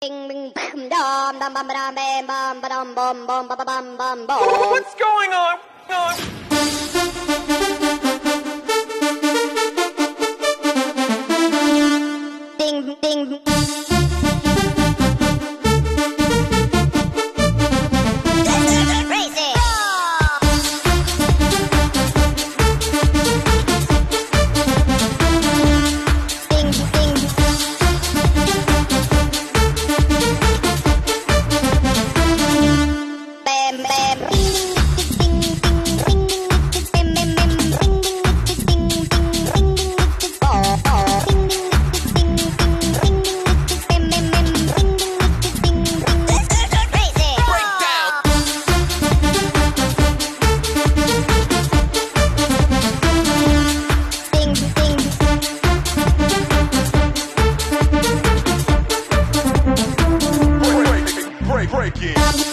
What's going on? Ding, ding. Crazy. Ding, ding. Bam, bam. Ding, ding, ding, ding, ding, ding, ding, ding, ding, ding, oh, oh. Ding, ding, ding, ding, ding, ding, ding, ding, ding, ding, crazy. Ding, ding. Break it.